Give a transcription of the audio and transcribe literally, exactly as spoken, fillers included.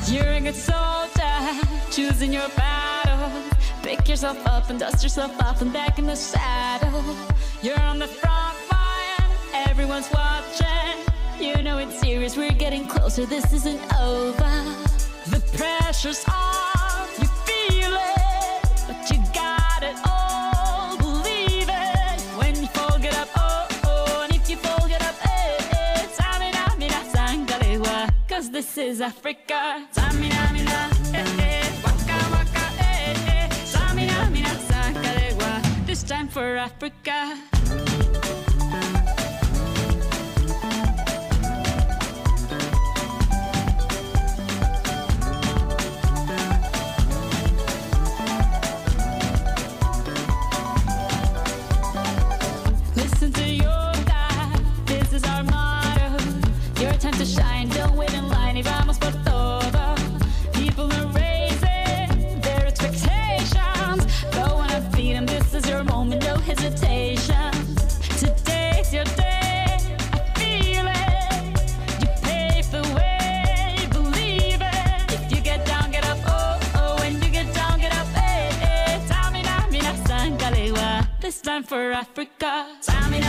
You're a good soldier, choosing your battle. Pick yourself up and dust yourself off and back in the saddle. You're on the front line, everyone's watching. You know it's serious, we're getting closer, this isn't over. The pressure's on, you feel it, but you got it all, believe it. When you fall, get up, oh, oh, and if you fall, get up, eh, eh. Tamina, mina, sangalewa, cause this is Africa. Tamina, mina, eh, eh, waka, waka, eh, eh. Tamina, mina, sangalewa, this time for Africa. Time to shine, don't wait in line, y vamos por todo. People are raising their expectations. Go on and feed them, this is your moment, no hesitation. Today's your day, I feel it. You pave the way, believe it. If you get down, get up, oh, oh. When you get down, get up, eh, eh. Tamina, mina, sangalewa, this time for Africa. Tamina,